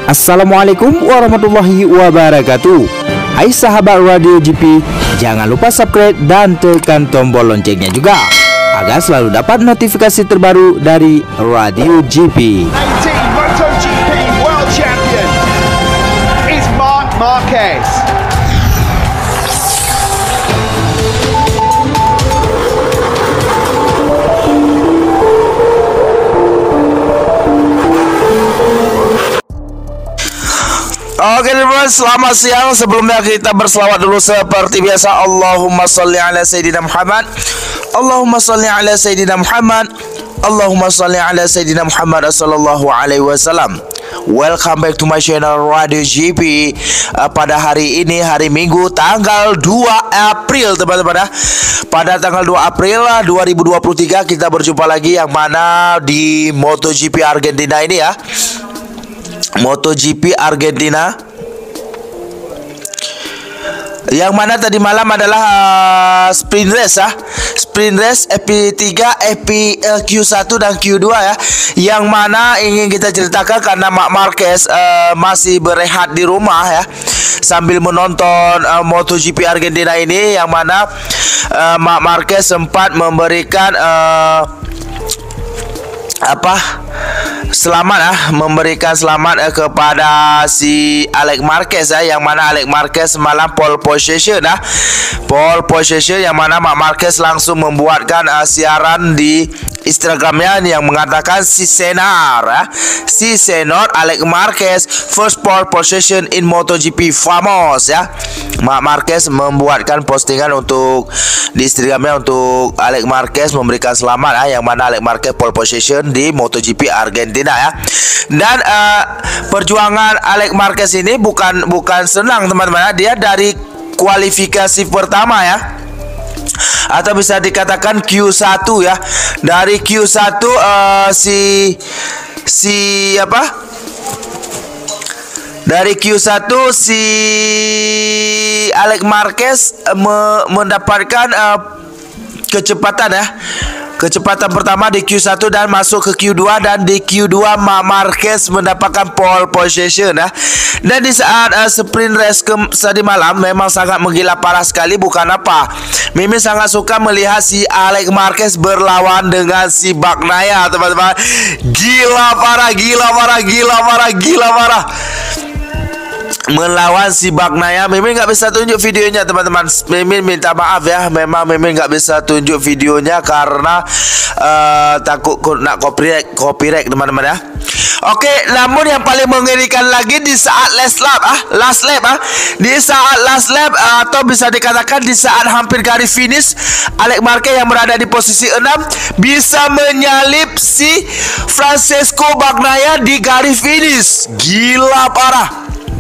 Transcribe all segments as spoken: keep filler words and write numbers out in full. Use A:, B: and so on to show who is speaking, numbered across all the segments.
A: Assalamualaikum warahmatullahi wabarakatuh. Hai sahabat Radio G P, jangan lupa subscribe dan tekan tombol loncengnya juga agar selalu dapat notifikasi terbaru dari Radio G P.
B: eighteen MotoGP World Champion is Marc Marquez.
C: Oke teman-teman, selamat siang. Sebelumnya kita berselawat dulu seperti biasa. Allahumma sholli ala Sayyidina Muhammad, Allahumma sholli ala Sayyidina Muhammad, Allahumma sholli ala Sayyidina Muhammad sallallahu alaihi wasallam. Welcome back to my channel Radio G P. uh, Pada hari ini, hari Minggu, tanggal dua April teman-teman ya. Pada tanggal dua April dua ribu dua puluh tiga kita berjumpa lagi, yang mana di MotoGP Argentina ini ya, MotoGP Argentina, yang mana tadi malam adalah uh, sprint race ya, sprint race F P tiga, F P uh, Q satu dan Q dua ya, yang mana ingin kita ceritakan karena Marc Marquez uh, masih berehat di rumah ya, sambil menonton uh, MotoGP Argentina ini, yang mana uh, Marc Marquez sempat memberikan uh, apa selamat ah memberikan selamat eh, kepada si Alex Marquez ah, yang mana Alex Marquez semalam pole position ah pole position yang mana Marc Marquez langsung membuatkan uh, siaran di Instagramnya yang mengatakan si Senar ah, si Senar Alex Marquez first pole position in MotoGP Famos ya. Marc Marquez membuatkan postingan untuk di Instagramnya untuk Alex Marquez memberikan selamat ah, yang mana Alex Marquez pole position di MotoGP Argentina ya. Dan uh, perjuangan Alex Marquez ini bukan bukan senang teman-teman. Dia dari kualifikasi pertama ya, atau bisa dikatakan Q satu ya. Dari Q satu uh, si si apa? Dari Q satu si Alex Marquez uh, me mendapatkan uh, kecepatan ya. Kecepatan pertama di Q satu dan masuk ke Q dua, dan di Q dua Marc Marquez mendapatkan pole position ya. Dan di saat uh, sprint race ke tadi malam memang sangat menggila parah sekali, bukan apa. Mimin sangat suka melihat si Alex Marquez berlawan dengan si Bagnaia teman-teman. Gila parah, gila parah, gila parah, gila parah. Melawan si Bagnaia. Mimin nggak bisa tunjuk videonya teman-teman. Mimin minta maaf ya, memang Mimin nggak bisa tunjuk videonya karena uh, takut nak copyright copyright teman-teman ya. Oke, namun yang paling mengerikan lagi di saat last lap ah, last lap ah, di saat last lap uh, atau bisa dikatakan di saat hampir garis finish, Alex Marquez yang berada di posisi enam bisa menyalip si Francesco Bagnaia di garis finish. Gila parah.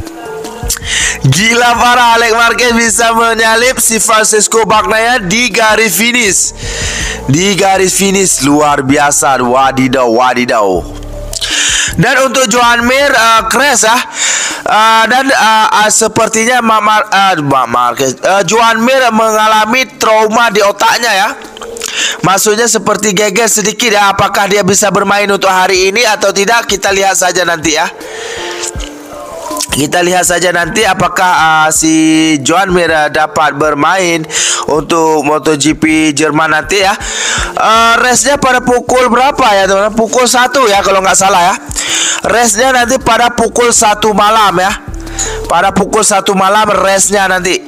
C: Gila parah, Alex Marquez bisa menyalip si Francesco Bagnaia di garis finish. Di garis finish luar biasa, wadidaw wadidaw. Dan untuk Joan Mir uh, crash ah, uh, dan uh, uh, sepertinya Marc Mar uh, Marquez uh, Joan Mir mengalami trauma di otaknya ya. Maksudnya seperti geger sedikit ya. Apakah dia bisa bermain untuk hari ini atau tidak, kita lihat saja nanti ya. Kita lihat saja nanti apakah uh, si Joan Mir dapat bermain untuk MotoGP Jerman nanti ya. Uh, race-nya pada pukul berapa ya teman-teman? Pukul satu ya kalau nggak salah ya. Race-nya nanti pada pukul satu malam ya. Pada pukul satu malam race-nya nanti.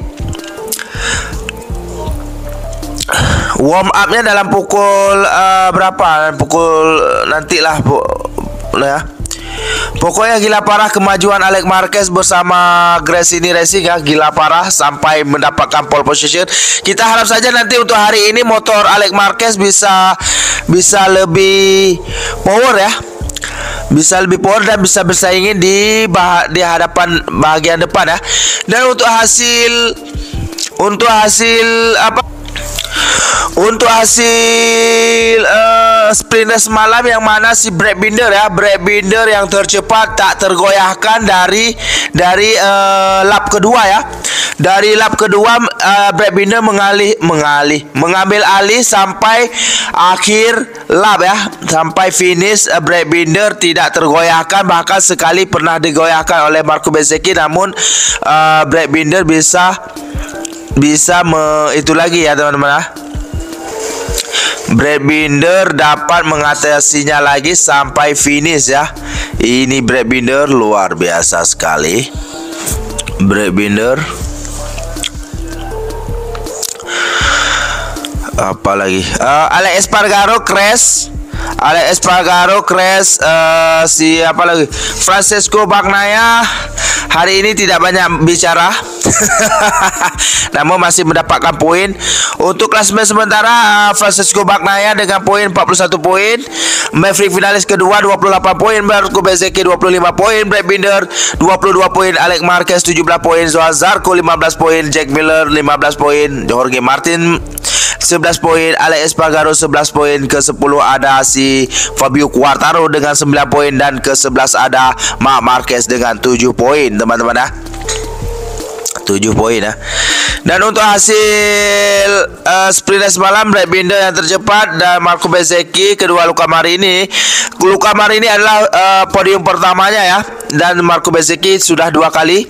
C: Warm up-nya dalam pukul uh, berapa? Pukul nantilah bu, ya. Pokoknya gila parah kemajuan Alex Marquez bersama Gresini Racing ya, gila parah sampai mendapatkan pole position. Kita harap saja nanti untuk hari ini motor Alex Marquez bisa bisa lebih power ya. Bisa lebih power dan bisa bersaingin di bah di hadapan bagian depan ya. Dan untuk hasil untuk hasil apa? Untuk hasil uh, sprint race malam, yang mana si Brad Binder ya, Brad Binder yang tercepat tak tergoyahkan dari dari uh, lap kedua ya. dari lap kedua uh, Brad Binder mengalih mengalih mengambil alih sampai akhir lap ya, sampai finish. uh, Brad Binder tidak tergoyahkan, bahkan sekali pernah digoyahkan oleh Marco Bezzecchi, namun uh, Brad Binder bisa bisa me, itu lagi ya teman-teman. Brad Binder dapat mengatasinya lagi sampai finish ya. Ini Brad Binder luar biasa sekali. Brad Binder. Apa lagi? Uh, Alex Espargaro crash. Alex Espargaro crash. Uh, siapa lagi? Francesco Bagnaia hari ini tidak banyak bicara. Namun masih mendapatkan poin. Untuk klasemen sementara, uh, Francesco Bagnaia dengan poin empat puluh satu poin, Maverick finalis kedua dua puluh delapan poin, Marco Bezzecchi dua puluh lima poin, Brad Binder dua puluh dua poin, Alex Marquez tujuh belas poin, Johan Zarco lima belas poin, Jack Miller lima belas poin, Jorge Martin sebelas poin, Alex Espargaro sebelas poin, ke sepuluh ada si Fabio Quartararo dengan sembilan poin, dan ke sebelas ada Marc Marquez dengan tujuh poin teman-teman ya. tujuh poin ya. Dan untuk hasil uh, sprint race malam, Brad Binder yang tercepat dan Marco Bezzecchi kedua. Luca Marini Luca Marini adalah uh, podium pertamanya ya, dan Marco Bezzecchi sudah dua kali.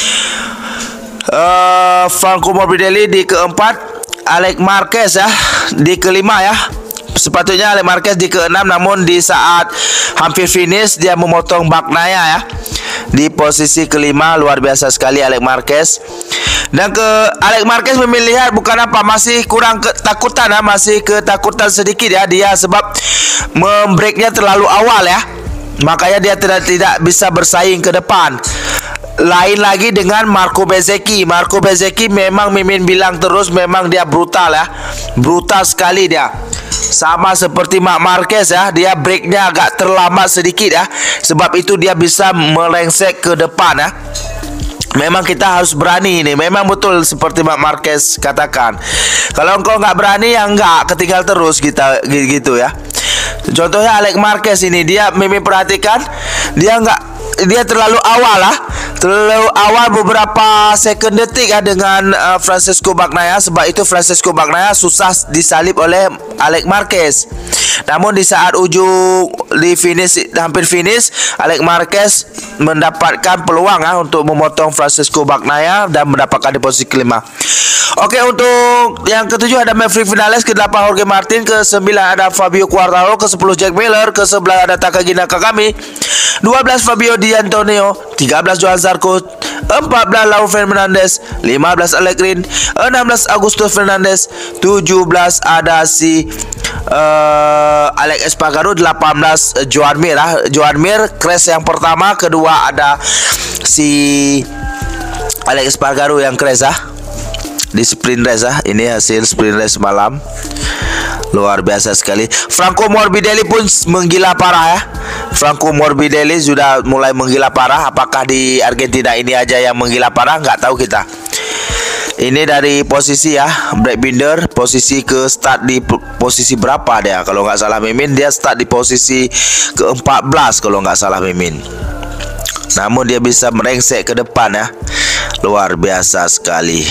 C: uh, Franco Morbidelli di keempat, Alex Marquez ya di kelima ya. Sepatutnya Alex Marquez di keenam, namun di saat hampir finish dia memotong Bagnaia ya di posisi kelima. Luar biasa sekali Alex Marquez. Dan ke Alex Marquez memilih bukan apa, masih kurang ketakutan ya, masih ketakutan sedikit ya dia, sebab membreaknya terlalu awal ya, makanya dia tidak tidak bisa bersaing ke depan. Lain lagi dengan Marco Bezzecchi. Marco Bezzecchi memang Mimin bilang terus, memang dia brutal ya, brutal sekali dia. Sama seperti Marc Marquez ya, dia breaknya agak terlambat sedikit ya, sebab itu dia bisa melengsek ke depan ya. Memang kita harus berani ini. Memang betul seperti Marc Marquez katakan, kalau engkau nggak berani ya enggak, ketinggal terus kita gitu ya. Contohnya Alex Marquez ini, dia Mimin perhatikan, dia nggak dia terlalu awal lah, terlalu awal beberapa second detik ya dengan uh, Francesco Bagnaia, sebab itu Francesco Bagnaia susah disalip oleh Alex Marquez. Namun di saat ujung di finish, hampir finish, Alex Marquez mendapatkan peluang ya untuk memotong Francesco Bagnaia dan mendapatkan di posisi kelima. Oke, untuk yang ketujuh ada Maverick Vinales, ke delapan Jorge Martin, ke sembilan ada Fabio Quartararo, ke sepuluh Jack Miller, ke sebelas ada Takagi Nakagami, dua belas Fabio Di Antonio, tiga belas Johan Zarco, empat belas Raul Fernandez, lima belas Alex Rin, enam belas Augusto Fernandez, tujuh belas ada si uh, Alex Espargaro, delapan belas Joan Mir ah. Joan Mir crash yang pertama, kedua ada si Alex Espargaro yang crash ah di sprint race ah. Ini hasil sprint race malam. Luar biasa sekali. Franco Morbidelli pun menggila parah ya. Franco Morbidelli sudah mulai menggila parah. Apakah di Argentina ini aja yang menggila parah? Nggak tahu kita. Ini dari posisi ya, Brad Binder posisi ke start di posisi berapa dia? Kalau nggak salah Mimin, dia start di posisi ke empat belas kalau nggak salah Mimin. Namun dia bisa merengsek ke depan ya. Luar biasa sekali.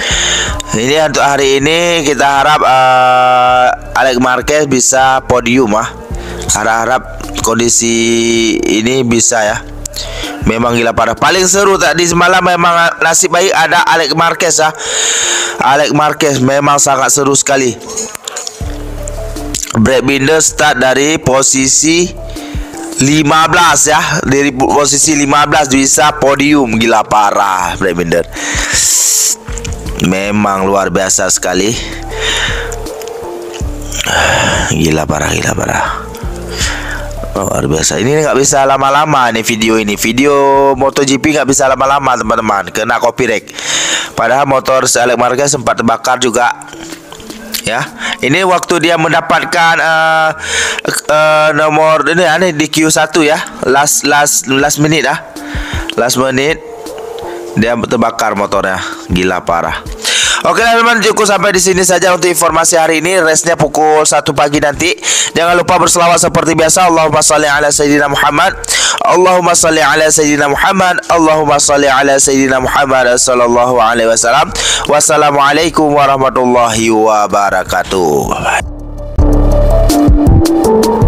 C: Ini untuk hari ini kita harap uh, Alex Marquez bisa podium ah. Harap-harap kondisi ini bisa ya. Memang gila parah. Paling seru tadi semalam memang nasib baik ada Alex Marquez ya. Alex Marquez memang sangat seru sekali. Brad Binder start dari posisi lima belas ya. Dari posisi lima belas bisa podium, gila parah Brad Binder. Memang luar biasa sekali. Gila parah, gila parah. Luar biasa. Ini nggak bisa lama-lama nih video ini. Video MotoGP nggak bisa lama-lama teman-teman, kena copyright. Padahal motor Alex Marquez sempat terbakar juga. Ya, ini waktu dia mendapatkan uh, uh, nomor ini aneh di Q satu ya. Last last last minute ah. Last minute dia terbakar motornya. Gila parah. Oke teman-teman, cukup sampai di sini saja untuk informasi hari ini. Restnya pukul satu pagi nanti. Jangan lupa berselawat seperti biasa. Allahumma salli ala sayyidina Muhammad. Allahumma salli ala sayyidina Muhammad. Allahumma salli ala sayyidina Muhammad sallallahu alaihi wasallam. Wassalamualaikum warahmatullahi wabarakatuh. Bye bye.